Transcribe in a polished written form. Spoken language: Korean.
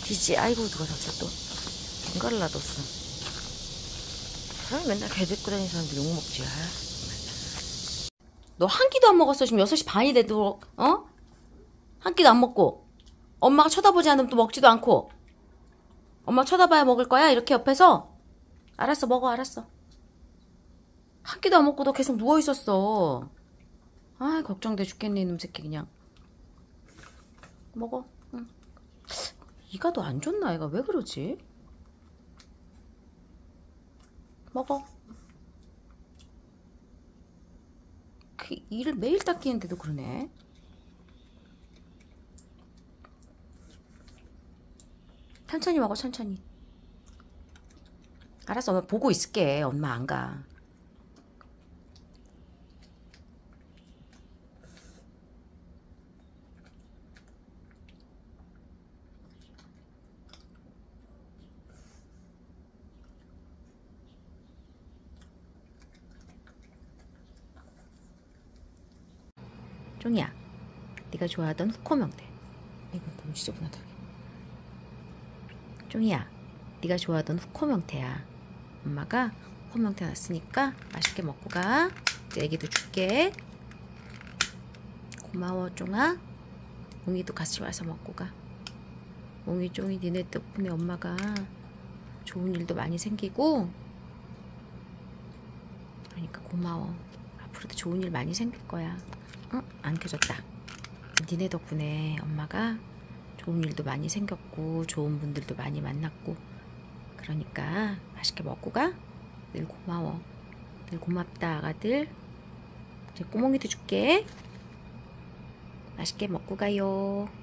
뒤지. 아이고 누가 샀어 또. 뭔가를 놔뒀어. 사람이 맨날 개 데리고 다니는 사람들 욕먹지. 너 한 끼도 안 먹었어. 지금 6시 반이 돼도. 어? 한 끼도 안 먹고 엄마가 쳐다보지 않으면 또 먹지도 않고. 엄마 쳐다봐야 먹을 거야? 이렇게 옆에서? 알았어, 먹어. 알았어. 한 끼도 안 먹고 너 계속 누워있었어. 아이 걱정돼 죽겠네 이놈 새끼. 그냥 먹어. 응. 이가 더 안 좋나? 얘가 왜 그러지? 먹어. 그 이를 매일 닦이는데도 그러네. 천천히 먹어. 천천히. 알았어. 엄마 보고 있을게. 엄마 안 가. 쫑이야, 네가 좋아하던 후코명태. 이거 너무 지저분하다. 쫑이야, 네가 좋아하던 후코명태야. 엄마가 후코명태 놨으니까 맛있게 먹고 가. 이제 애기도 줄게. 고마워 쫑아. 몽이도 같이 와서 먹고 가. 몽이 쫑이 니네 덕분에 엄마가 좋은 일도 많이 생기고, 그러니까 고마워. 앞으로도 좋은 일 많이 생길 거야. 응? 안 켜졌다. 니네 덕분에 엄마가 좋은 일도 많이 생겼고 좋은 분들도 많이 만났고, 그러니까 맛있게 먹고 가. 늘 고마워. 늘 고맙다 아가들. 이제 꼬몽이도 줄게. 맛있게 먹고 가요.